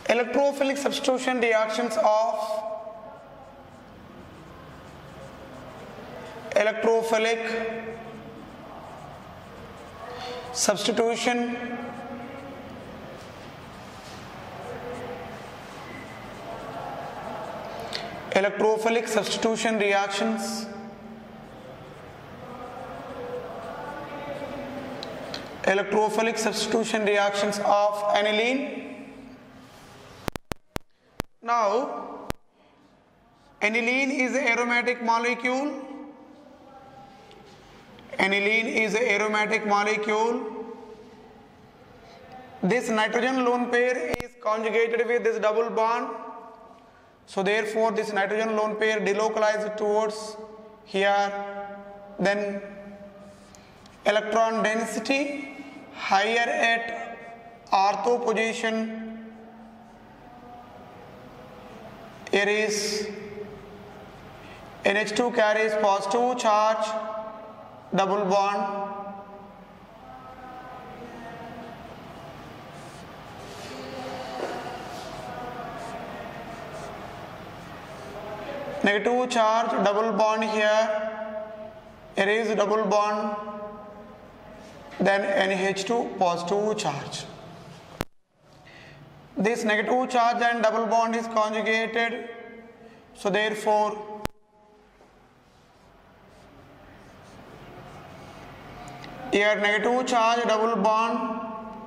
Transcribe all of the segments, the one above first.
Electrophilic substitution reactions of electrophilic substitution reactions of aniline. Now, aniline is an aromatic molecule. Aniline is an aromatic molecule. This nitrogen lone pair is conjugated with this double bond. So therefore, this nitrogen lone pair delocalized towards here. Then electron density higher at ortho position. Here is NH2 carries positive charge, double bond. Negative charge, double bond here. Here is double bond. Then NH2 positive charge. This negative charge and double bond is conjugated. So therefore, here negative charge, double bond.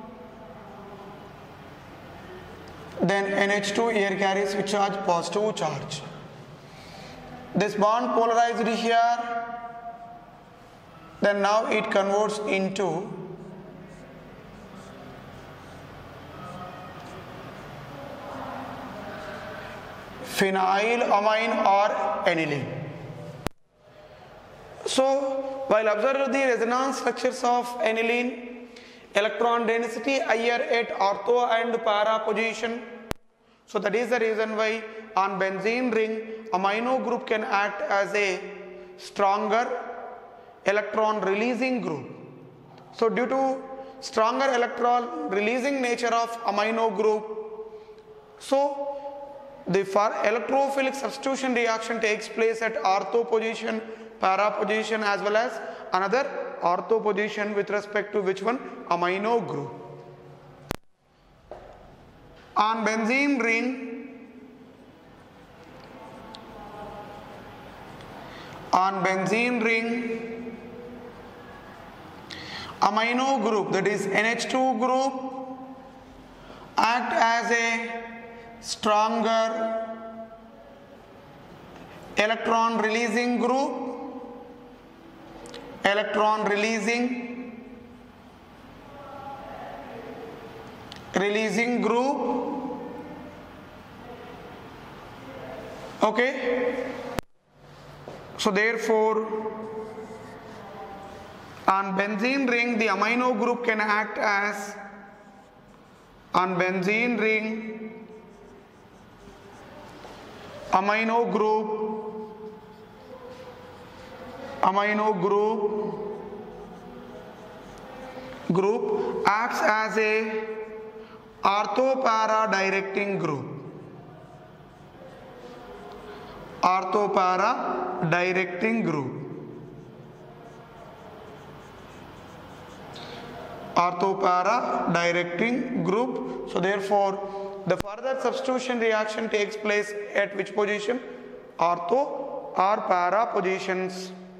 Then NH2 here carries which charge? Positive charge. This bond polarized here. Then now it converts into phenylamine or aniline. So, while observing the resonance structures of aniline, electron density higher at ortho and para position. So that is the reason why on benzene ring, amino group can act as a stronger electron releasing group. So due to stronger electron releasing nature of amino group, so the electrophilic substitution reaction takes place at ortho position, para position as well as another ortho position with respect to which one? Amino group. On benzene ring, amino group, that is NH2 group, act as a stronger electron releasing group, releasing group. Okay, so therefore on benzene ring the amino group can act as, on benzene ring amino group acts as a ortho para directing group. Ortho para directing group. Ortho para directing group. So therefore, the further substitution reaction takes place at which position? Ortho or para positions.